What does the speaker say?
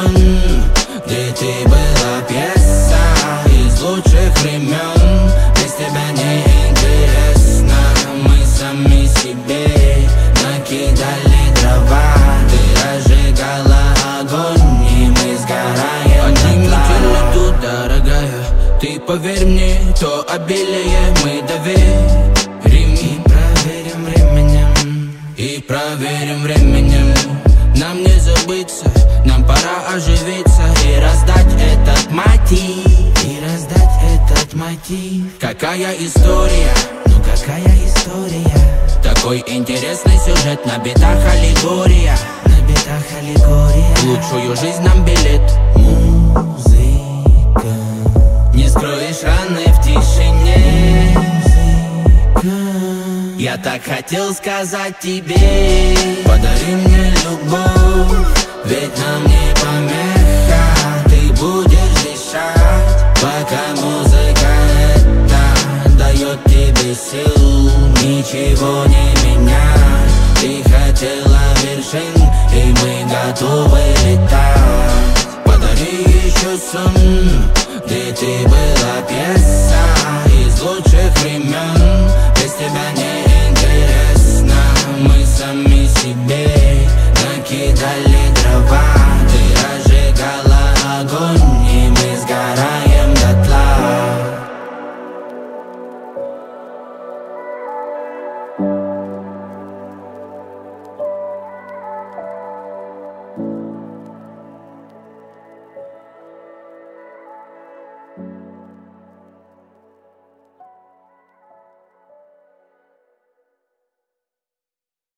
сон, где ты была пьеса из лучших времен. Без тебя не интересно, мы сами себе накидали дрова. Ты разжигала огонь, и мы сгораем дотла. Тут, дорогая, ты поверь мне, то обилие мы доверим. И проверим временем, и проверим временем. Нам не забыться, нам пора оживиться и раздать этот мотив. И раздать этот мотив. Какая история, ну какая история. Такой интересный сюжет, на битах аллегория. На битах аллегория. В лучшую жизнь нам билет. Музыка. Не скроешь раны в тишине. Я так хотел сказать тебе: подари мне любовь, ведь нам не помеха. Ты будешь дышать, пока музыка эта дает тебе сил. Ничего не менять. Ты хотела вершин, и мы готовы летать. Подари еще сон, где ты была пьеса из лучших времен. Без тебя не интересно, мы сами себе накидали